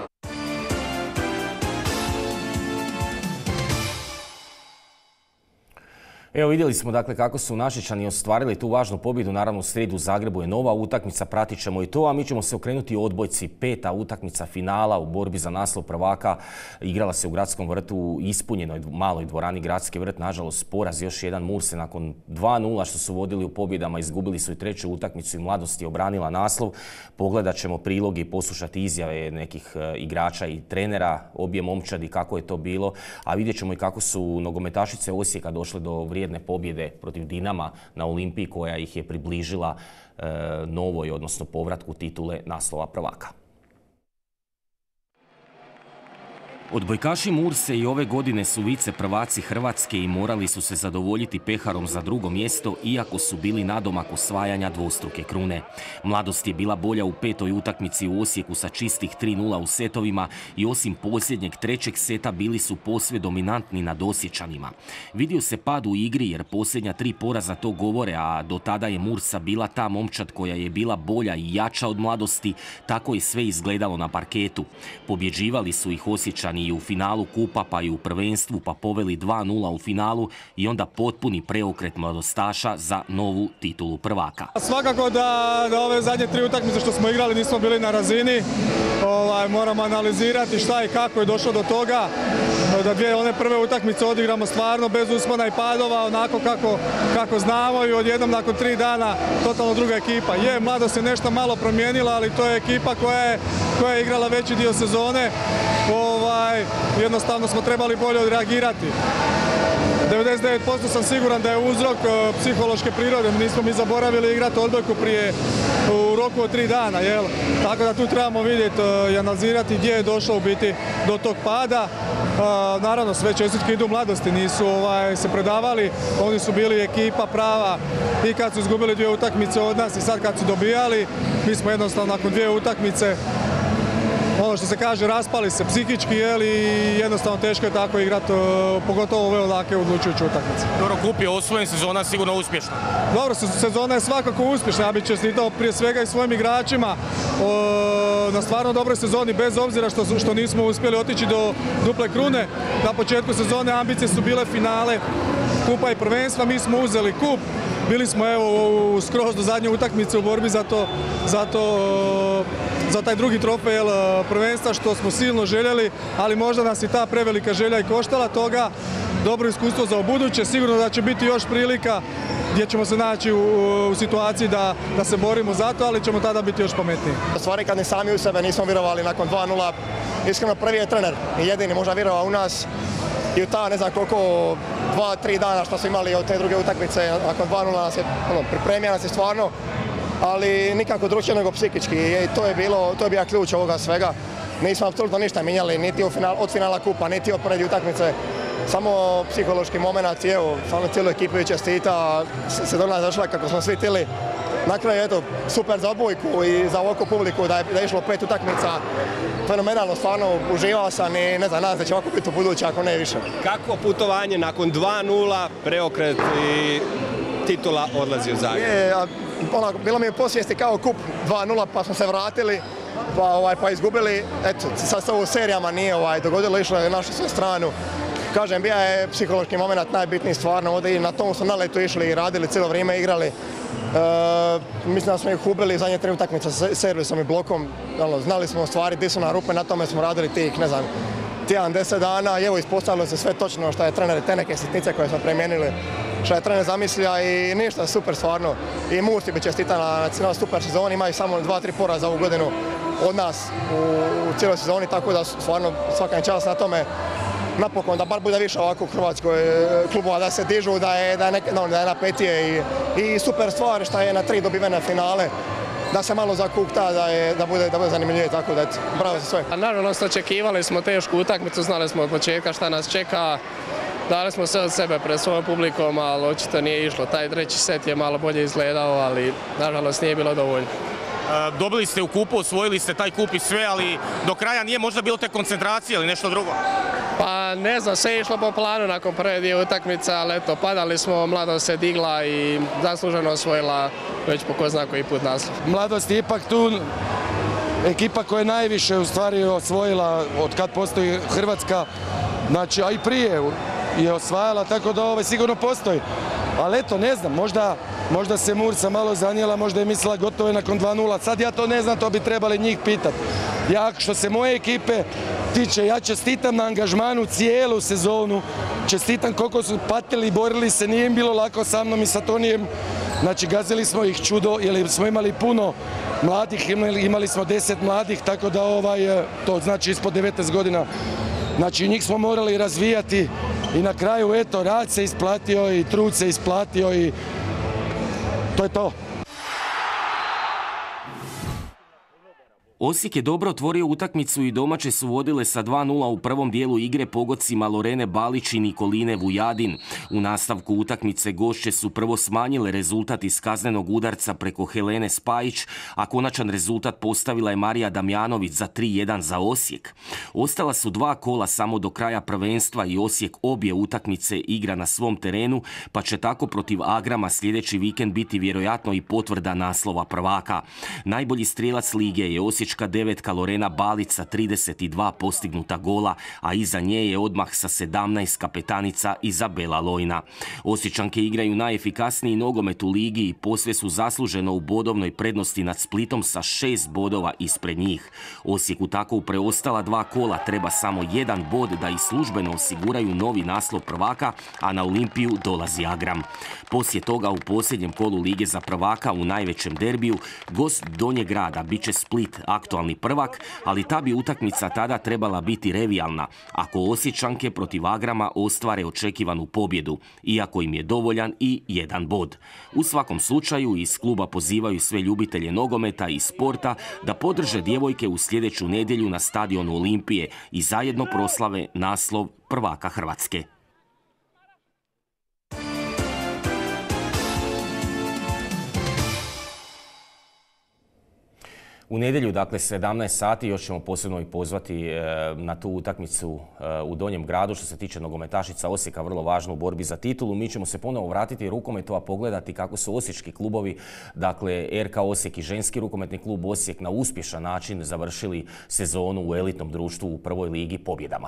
B: Evo vidjeli smo dakle kako su Našičani ostvarili tu važnu pobjedu, naravno u srijedu u Zagrebu je nova utakmica, pratit ćemo i to, a mi ćemo se okrenuti odbojci. Peta utakmica finala u borbi za naslov prvaka igrala se u Gradskom vrtu u ispunjenoj maloj dvorani Gradski vrt, nažalost poraz još jedan. Murse nakon dva nula što su vodili u pobjedama izgubili su i treću utakmicu i Mladost je obranila naslov. Pogledat ćemo prilog i poslušati izjave nekih igrača i trenera, obje momčadi kako je to bilo, a vidjet ćemo i kako su nogometašice Osijeka došle do vrijedne pobjede protiv Dinama na Olimpiji koja ih je približila e, novoj, odnosno povratku titule naslova prvaka. Odbojkaši Murse i ove godine su vice prvaci Hrvatske i morali su se zadovoljiti peharom za drugo mjesto, iako su bili nadomak osvajanja dvostruke krune. Mladost je bila bolja u petoj utakmici u Osijeku sa čistih tri nula u setovima i osim posljednjeg trećeg seta bili su posve dominantni nad Osječanima. Vidio se pad u igri jer posljednja tri poraza to govore, a do tada je Mursa bila ta momčad koja je bila bolja i jača od Mladosti, tako je sve izgledalo na parketu. Pobjeđivali su ih Osječani i u finalu kupa pa i u prvenstvu, pa poveli dva nula u finalu i onda potpuni preokret mladostaša za novu titulu prvaka.
M: Svakako da, da ove zadnje tri utakmice što smo igrali nismo bili na razini. Ovaj, moramo analizirati šta i kako je došlo do toga. Da dvije one prve utakmice odigramo stvarno bez uspona i padova, onako kako, kako znamo i odjednom nakon tri dana totalno druga ekipa. Je, Mladost se nešto malo promijenila, ali to je ekipa koja je, koja je igrala veći dio sezone. Ovaj, jednostavno smo trebali bolje odreagirati. devedeset devet posto sam siguran da je uzrok uh, psihološke prirode. Nismo mi zaboravili igrati odbojku prije u roku od tri dana, jel? Tako da tu trebamo vidjeti uh, i analizirati gdje je došlo u biti do tog pada. Uh, naravno sve čestitke idu Mladosti, nisu ovaj, se predavali, oni su bili ekipa prava i kad su izgubili dvije utakmice od nas i sad kad su dobijali, mi smo jednostavno nakon dvije utakmice ono što se kaže, raspali se psihički, jel, i jednostavno teško je tako igrati, pogotovo ove ovakve odlučujuće utakmice.
N: Dobro, kup je osvojen, sezona sigurno uspješna.
M: Dobro, sezona je svakako uspješna, ja bih čestitao prije svega i svojim igračima o, na stvarno dobroj sezoni, bez obzira što, što nismo uspjeli otići do duple krune. Na početku sezone ambicije su bile finale kupa i prvenstva, mi smo uzeli kup. Bili smo evo skroz do zadnje utakmice u borbi za, to, za, to, za taj drugi trofej prvenstva što smo silno željeli, ali možda nas i ta prevelika želja i koštala toga. Dobro iskustvo za ubuduće, sigurno da će biti još prilika gdje ćemo se naći u, u situaciji da, da se borimo za to, ali ćemo tada biti još pametniji.
O: Stvari kad ni sami u sebe nismo vjerovali nakon dva nula, iskreno prvi je trener i jedini možda vjerovao u nas. I u ta ne znam koliko, dva, tri dana što smo imali od te druge utakmice, nakon dva nula nas je, ono, pripremio nas je stvarno, ali nikako drugčije nego psihički. I to je bilo, to je bio ključ ovoga svega. Nismo apsolutno ništa mijenjali, niti od finala, od finala kupa, niti od prve utakmice. Samo psihološki moment i evo, stvarno cijelu ekipu je čestita, sezona je zašla kako smo svi htjeli. Na kraju, eto, super za obojku i za ovakvu publiku da je, da je išlo pet utakmica. Fenomenalno, stvarno uživao sam i ne znam, nadam se da će ovako biti u buduće, ako ne više.
N: Kako putovanje nakon dva nula, preokret i titula odlazi u Zagreb?
O: Je, onako, bilo mi je posvijesti kao kup dva nula pa smo se vratili, pa, ovaj, pa izgubili. Eto, sad se ovo u serijama nije ovaj, dogodilo, išlo je na našu sve stranu. Kažem, bio je psihološki moment najbitniji stvarno, ovdje i na tom smo naletu išli i radili, cijelo vrijeme igrali. E, mislim da smo ih ubili zadnje tri utakmice sa servisom i blokom, ono, znali smo stvari gdje su na rupe, na tome smo radili tih, ne znam, tjedan, deset dana i evo ispostavilo se sve točno što je trener, te neke sitnice koje smo premijenili, što je trener zamislio i ništa, super stvarno. I Mursi bi čestita na, na super sezoni, imaju samo dva, tri poraza ovu godinu od nas u, u cijeloj sezoni, tako da stvarno svaka čast na tome. Napokon da bar bude više ovako u Hrvatskoj klubova da se dižu, da je, da je, neke, no, da je napetije i, i super stvar što je na tri dobivene finale, da se malo zakukta, da, je, da, bude, da bude zanimljivije, tako da eto, bravo za sve.
P: A nažalost očekivali smo tešku utakmicu, znali smo od početka šta nas čeka, dali smo sve od sebe pred svojom publikom, ali očito nije išlo. Taj treći set je malo bolje izgledao, ali nažalost nije bilo dovoljno.
B: dobili ste u kupu, osvojili ste taj kup i sve, ali do kraja nije možda bilo te koncentracije ili nešto drugo?
P: Pa ne znam, sve je išlo po planu nakon prve dvije utakmice, ali eto, padali smo, Mladost se digla i zasluženo osvojila već po ko zna koji put naslov.
Q: Mladost je ipak tu ekipa koja je najviše u stvari osvojila od kad postoji Hrvatska, znači, a i prije je osvajala, tako da ovaj sigurno postoji. Ali eto, ne znam, možda, možda se Mursa malo zanijela, možda je mislila gotovo je nakon dva nula. Sad ja to ne znam, to bi trebali njih pitati. Ja, što se moje ekipe tiče, ja čestitam na angažmanu cijelu sezonu. Čestitam koliko su patili i borili se, nije im bilo lako sa mnom i sa Tonijem. Znači, gazili smo ih čudo, jer smo imali puno mladih, imali smo deset mladih, tako da ovaj, to znači ispod devetnaest godina. Znači, njih smo morali razvijati i na kraju, eto, rad se isplatio i trud se isplatio i to je to.
B: Osijek je dobro otvorio utakmicu i domaće su vodile sa dva nula u prvom dijelu igre pogodcima Lorene Balić i Nikoline Vujadin. U nastavku utakmice gošće su prvo smanjile rezultat iz kaznenog udarca preko Helene Spajić, a konačan rezultat postavila je Marija Damjanović za tri jedan za Osijek. Ostala su dva kola samo do kraja prvenstva i Osijek obje utakmice igra na svom terenu, pa će tako protiv Agrama sljedeći vikend biti vjerojatno i potvrda naslova prvaka. Najbolji strijelac lige je Osječka devetka Lorena Balić sa trideset dva postignuta gola, a iza nje je odmah sa sedamnaest kapetanica Izabela Lojna. Osječanke igraju najefikasniji nogomet u ligi i posve su zasluženo u bodovnoj prednosti nad Splitom sa šest bodova ispred njih. Osijeku tako u preostala dva kola treba samo jedan bod da i službeno osiguraju novi naslov prvaka, a na Olimpiju dolazi Agram. Poslije toga u posljednjem kolu lige za prvaka u najvećem derbiju gost Donjeg Grada bit će Split, aktualni prvak, ali ta bi utakmica tada trebala biti revijalna ako Osječanke protiv Agrama ostvare očekivanu pobjedu, iako im je dovoljan i jedan bod. U svakom slučaju iz kluba pozivaju sve ljubitelje nogometa i sporta da podrže djevojke u sljedeću nedjelju na stadionu Olimpije i zajedno proslave naslov prvaka Hrvatske. U nedjelju, dakle, sedamnaest sati, još ćemo posebno i pozvati e, na tu utakmicu e, u Donjem Gradu što se tiče nogometašica Osijeka, vrlo važno u borbi za titulu. Mi ćemo se ponovo vratiti rukometu, a pogledati kako su osječki klubovi, dakle R K Osijek i ženski rukometni klub Osijek na uspješan način završili sezonu u elitnom društvu u prvoj ligi pobjedama.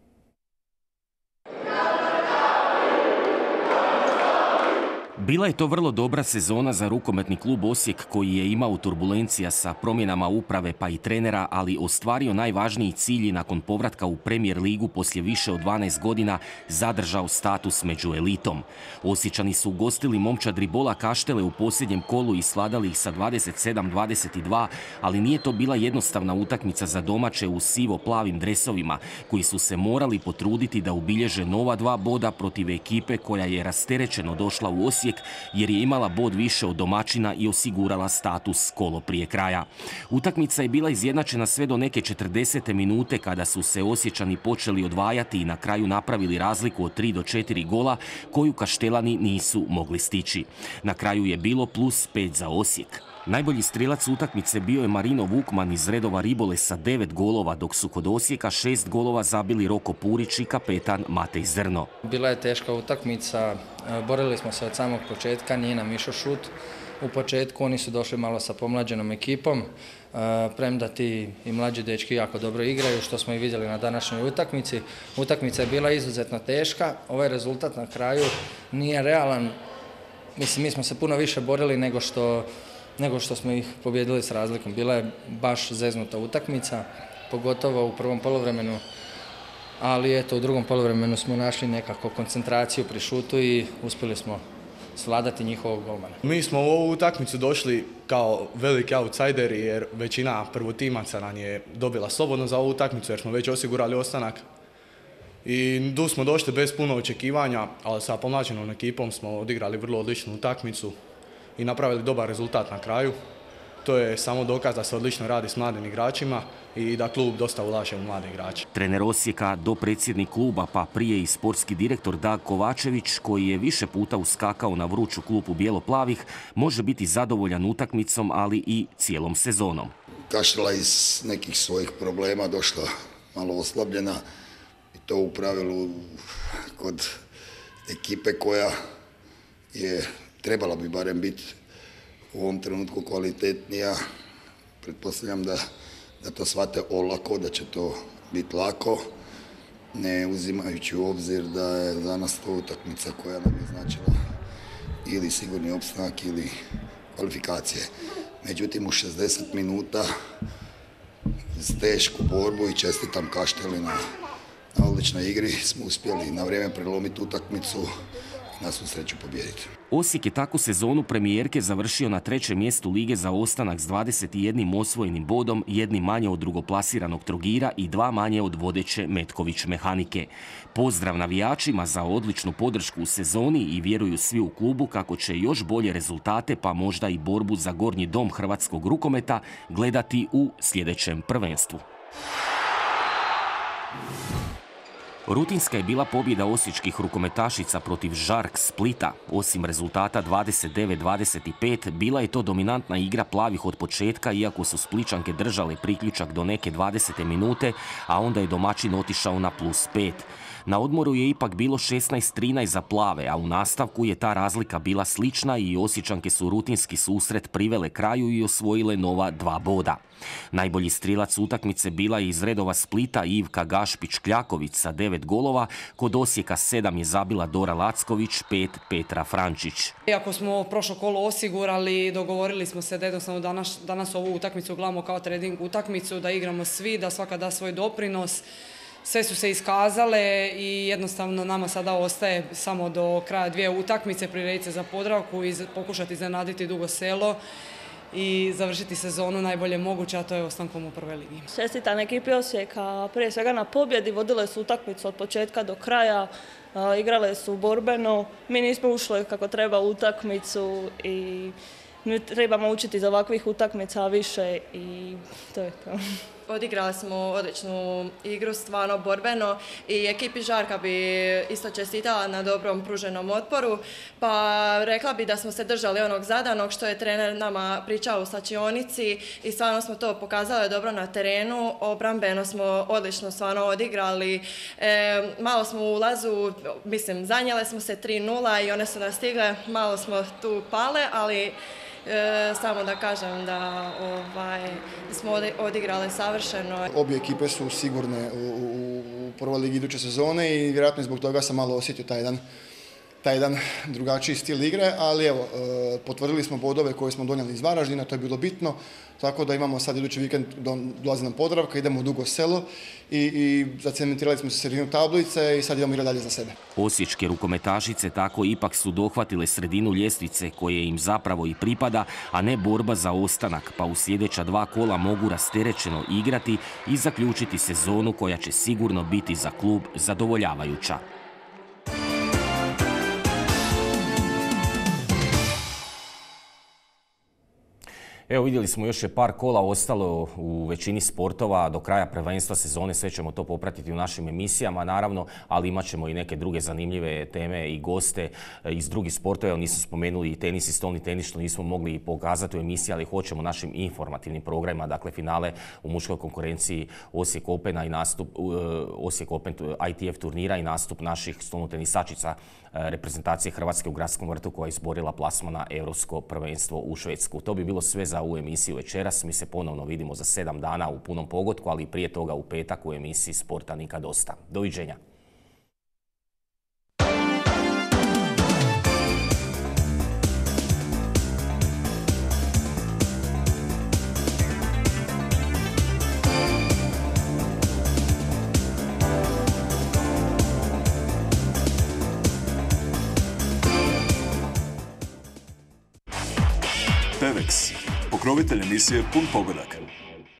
B: Bila je to vrlo dobra sezona za rukometni klub Osijek koji je imao turbulencija sa promjenama uprave pa i trenera, ali ostvario najvažniji cilj i nakon povratka u Premier ligu poslije više od dvanaest godina zadržao status među elitom. Osječani su ugostili momčad Ribola Kaštele u posljednjem kolu i sladali ih sa dvadeset sedam dvadeset dva, ali nije to bila jednostavna utakmica za domaće u sivo-plavim dresovima, koji su se morali potruditi da ubilježe nova dva boda protiv ekipe koja je rasterećeno došla u Osijek jer je imala bod više od domaćina i osigurala status kolo prije kraja. Utakmica je bila izjednačena sve do neke četrdesete minute kada su se Osječani počeli odvajati i na kraju napravili razliku od tri do četiri gola koju Kaštelani nisu mogli stići. Na kraju je bilo plus pet za Osijek. Najbolji strijelac utakmice bio je Marino Vukman iz redova Ribole sa devet golova, dok su kod Osijeka šest golova zabili Roko Purić i kapetan Matej Zrno.
R: Bila je teška utakmica, borili smo se od samog početka, nije nam išao šut. U početku oni su došli malo sa pomlađenom ekipom, premda ti i mlađi dečki jako dobro igraju, što smo i vidjeli na današnjoj utakmici. Utakmica je bila izuzetno teška, ovaj rezultat na kraju nije realan. Mislim, mi smo se puno više borili nego što nego što smo ih pobjedili s razlikom. Bila je baš zeznuta utakmica, pogotovo u prvom poluvremenu, ali eto, u drugom poluvremenu smo našli nekako koncentraciju pri šutu i uspjeli smo svladati njihovog golmana.
S: Mi smo u ovu utakmicu došli kao veliki outsideri jer većina prvotimaca nam je dobila slobodno za ovu utakmicu jer smo već osigurali ostanak. I tu smo došli bez puno očekivanja, ali sa pomlađenom ekipom smo odigrali vrlo odličnu utakmicu i napravili dobar rezultat na kraju. to je samo dokaz da se odlično radi s mladim igračima i da klub dosta ulaže u mlade igrače.
B: Trener Osijeka, dopredsjednik kluba, pa prije i sportski direktor Dag Kovačević, koji je više puta uskakao na vruću klupu bijelo-plavih, može biti zadovoljan utakmicom, ali i cijelom sezonom.
T: Kaštela iz nekih svojih problema došla malo oslabljena i to u pravilu kod ekipe koja je trebala bi barem biti u ovom trenutku kvalitetnija. Pretpostavljam da, da to shvate olako, da će to biti lako, ne uzimajući u obzir da je za nas to utakmica koja nam je značila ili sigurni opstanak ili kvalifikacije. Međutim, u šezdeset minuta s tešku borbu i čestitam Kašteli na, na odličnoj igri smo uspjeli na vrijeme prelomiti utakmicu i na svu sreću pobijediti.
B: Osijek je takvu sezonu premijerke završio na trećem mjestu lige za ostanak s dvadeset jednim osvojenim bodom, jednim manje od drugoplasiranog Trogira i dva manje od vodeće Metković Mehanike. Pozdrav navijačima za odličnu podršku u sezoni i vjeruju svi u klubu kako će još bolje rezultate, pa možda i borbu za gornji dom hrvatskog rukometa gledati u sljedećem prvenstvu. Rutinska je bila pobjeda osječkih rukometašica protiv Žark Splita. Osim rezultata dvadeset devet dvadeset pet, bila je to dominantna igra plavih od početka, iako su Spličanke držale priključak do neke dvadesete minute, a onda je domaćin otišao na plus pet. Na odmoru je ipak bilo šesnaest trinaest za plave, a u nastavku je ta razlika bila slična i Osječanke su rutinski susret privele kraju i osvojile nova dva boda. Najbolji strilac utakmice bila je iz redova Splita Ivka Gašpić-Kljaković sa devet golova, kod Osijeka sedam je zabila Dora Lacković, pet Petra Frančić.
U: Iako smo prošlo kolo osigurali, dogovorili smo se da jednostavno danas, danas ovu utakmicu gledamo kao trening utakmicu, da igramo svi, da svaka da svoj doprinos. Sve su se iskazale i jednostavno nama sada ostaje samo do kraja dvije utakmice, prirediti se za Podravku i pokušati iznenaditi Dugo Selo i završiti sezonu najbolje moguće, a to je ostankom u prvoj ligi.
V: Čestitam ekipi Osijeka prije svega na pobjedi, vodile su utakmicu od početka do kraja, igrale su borbeno, mi nismo ušli kako treba u utakmicu i mi trebamo učiti iz ovakvih utakmica više i to je to.
W: Odigrali smo odličnu igru, stvarno borbeno i ekipi Žarka bi isto čestitala na dobrom pruženom otporu, pa rekla bi da smo se držali onog zadanog što je trener nama pričao u slačionici i stvarno smo to pokazali dobro na terenu. Obrambeno smo odlično stvarno odigrali, e, malo smo u ulazu, mislim, zanijele smo se tri nula i one su nas stigle, malo smo tu pale, ali E, samo da kažem da ovaj, smo odigrali savršeno.
X: Obje ekipe su sigurne u, u, u prvoj ligi iduće sezone i vjerojatno zbog toga sam malo osjetio taj jedan, taj jedan drugačiji stil igre, ali evo, e, potvrdili smo bodove koje smo donijeli iz Varaždina, to je bilo bitno, tako da imamo sad idući vikend, dolazi nam Podravka, idemo u Dugo Selo i, i zacementirali smo se sredinu tablice i sad idemo igrati dalje za sebe.
B: Osječke rukometašice tako ipak su dohvatile sredinu ljestvice koje im zapravo i pripada, a ne borba za ostanak, pa u sljedeća dva kola mogu rasterećeno igrati i zaključiti sezonu koja će sigurno biti za klub zadovoljavajuća. Evo, vidjeli smo još je par kola ostalo u većini sportova do kraja prvenstva sezone, sve ćemo to popratiti u našim emisijama naravno, ali imat ćemo i neke druge zanimljive teme i goste iz drugih sportova. Evo, nisu spomenuli i tenis i stolni tenis, što nismo mogli pokazati u emisiji, ali hoćemo našim informativnim programima, dakle finale u muškoj konkurenciji Osijek Opena i nastup Osijek Open I T F turnira i nastup naših stolnotenisačica reprezentacije Hrvatske u gradskom vrtu koja je izborila plasman na Europsko prvenstvo u Švedsku. To bi bilo sve za ovu emisiju večeras. Mi se ponovno vidimo za sedam dana u punom pogotku, ali prije toga u petak u emisiji Sporta nikad dosta. Doviđenja.
A: Pevex, pokrovitelj emisije Pun pogodak.